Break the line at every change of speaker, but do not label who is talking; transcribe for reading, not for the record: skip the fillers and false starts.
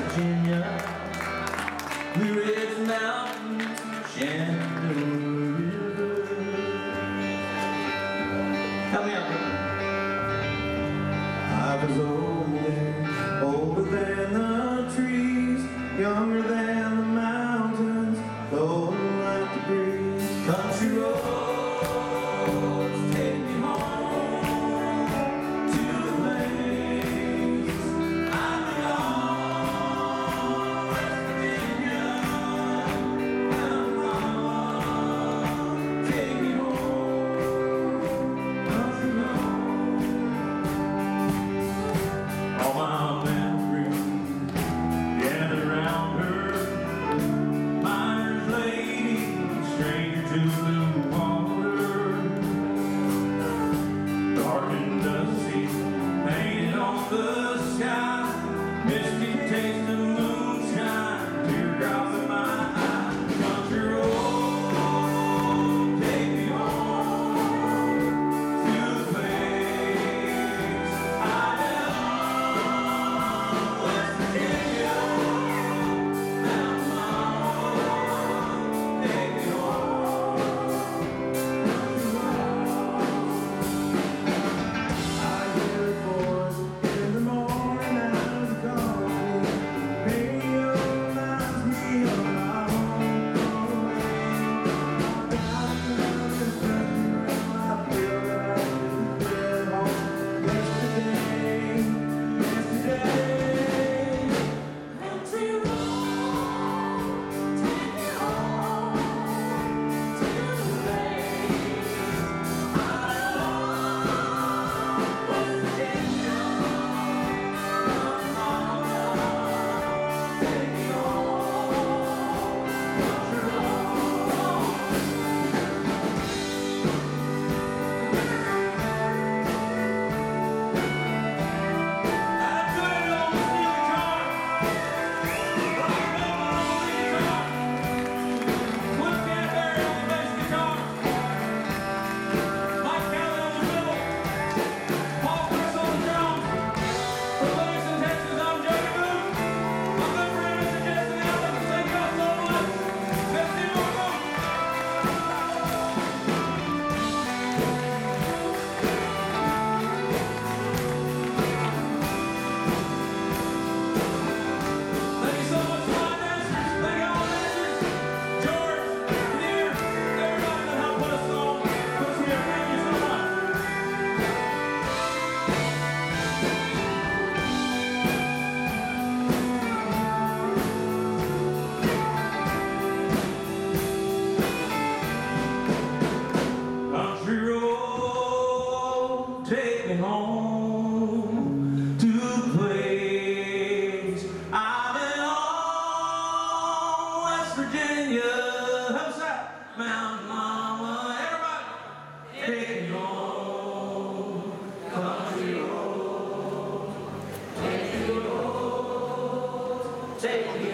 Virginia, Blue Ridge Mountains, Shenandoah River. Help me out, brother. I was older than the trees, younger than the mountains, blowing like the breeze. Country roads take me home to the place I belong. West Virginia, take me home. Country roads. All my memories gather round her. Miner's lady, stranger to the water. Dark and dusty, painted on the sky. Misty taste of moonshine, teardrops in my eye. Country road, take me home to the place I belong. West Virginia, Mountain Mama, take me home. I hear a voice in the morning as it calls me. Radio reminds me of my home away. Down and turning around, I feel that I could get home. Yesterday. Country road, take me home to the place I belong. West Virginia, Mama, take me home. Country road. That's good old steel guitar. Rock and roll on the guitar. Cliff Canterbury on the bass guitar. Mike Kelly on the fiddle. Paul Chris on the drums. From Livingston, Texas, I'm Jody Booth. My good friend Mr. Jason Allen. Thank y'all so much. Let's see what we're going. Thank you so much to my dancers. Thank you all the dancers. George, Kinnear, everybody that helped put us on. Put us here. Thank you so much. Country road, take me home to the place I belong. West Virginia, help us out. Mountain Mama, everybody, take me home. Country road, take me home. Take me